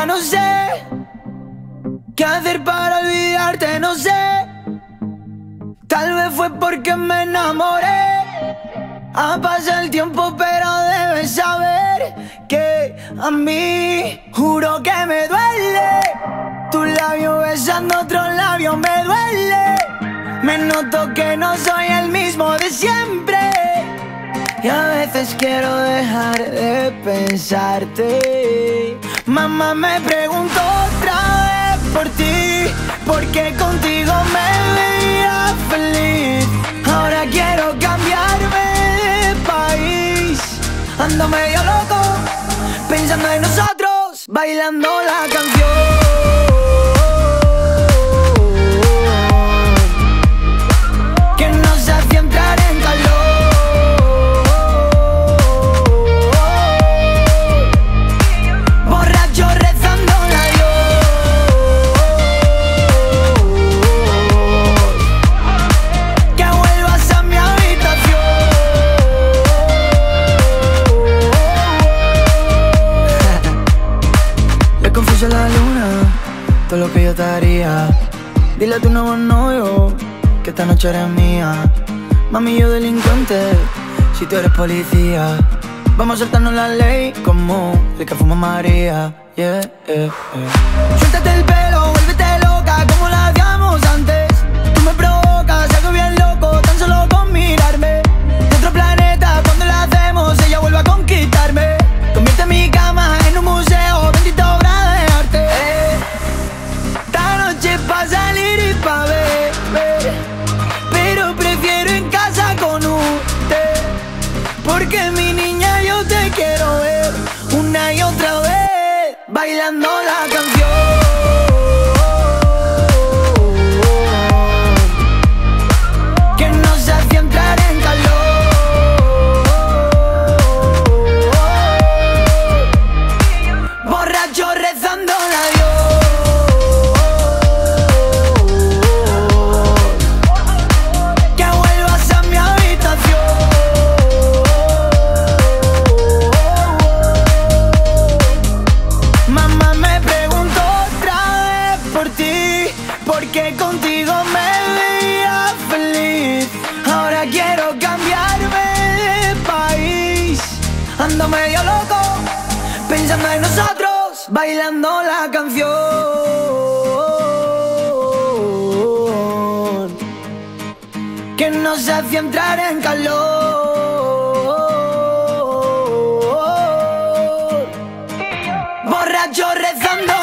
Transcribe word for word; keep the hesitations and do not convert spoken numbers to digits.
no sé qué hacer para olvidarte, no sé. Tal vez fue porque me enamoré. Ha pasado el tiempo, pero debes saber que a mí juro que me duele. Tu labio besando otro labio me duele. Me noto que no soy el mismo de siempre. Y a veces quiero dejar de pensarte. Mamá me preguntó otra vez por ti, porque contigo me veía feliz. Ahora quiero cambiarme de país. Ando medio loco, pensando en nosotros, bailando la canción que nos hacía entrar en calor. A la luna, todo lo que yo te haría. Dile a tu nuevo novio que esta noche eres mía. Mami, yo delincuente, si tú eres policía. Vamos a saltarnos la ley como el que fuma María. Yeah, yeah, yeah. Suéltate el pelo, vuélvete loca como la hacíamos antes. Tú me provocas, algo bien loco, tan solo con mirarme. De otro planeta, cuando la hacemos, ella vuelve a conquistarme. Convierte mi cama en un museo, bendito obra de arte. Esta noche pa' salir y pa' beber, pero prefiero en casa con usted. Porque mi niña yo te quiero ver una y otra vez, bailando la canción que nos hacía entrar en calor. Rezando la Dios que vuelvas a mi habitación. Mamá me preguntó otra vez por ti, porque contigo me veía feliz. Ahora quiero cambiarme de país. Ando medio loco, pensando en nosotros, bailando la canción que nos hacía entrar en calor. Borracho rezando